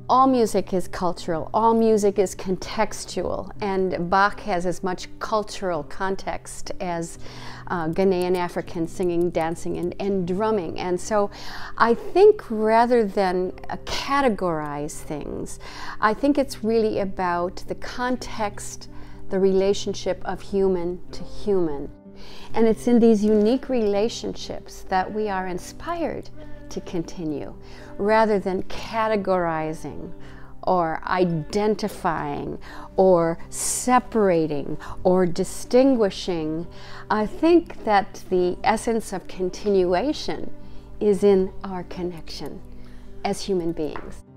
all music is cultural, all music is contextual, and Bach has as much cultural context as Ghanaian African singing, dancing, and drumming. And so I think rather than categorize things, I think it's really about the context, the relationship of human to human. And it's in these unique relationships that we are inspired to continue, rather than categorizing or identifying or separating or distinguishing. I think that the essence of continuation is in our connection as human beings.